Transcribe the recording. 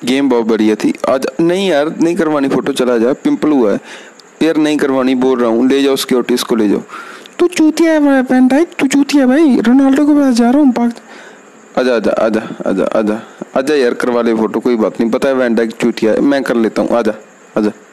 Game बहुत बढ़िया थी। आज नहीं यार, नहीं करवानी फोटो, चला जा, पिंपल हुआ है यार, नहीं करवानी, बोल रहा हूँ। ले जाओ सिक्योरिटी, इसको ले जाओ। तू चूतिया है वैन डाइक, तू चूतिया भाई। रोनाल्डो के पास जा रहा हूँ पाक। आजा आजा आजा आजा आजा आजा यार, करवा ले फोटो, कोई बात नहीं। पता है वैन डाइक चूतिया है, मैं कर लेता हूँ, आजा आजा।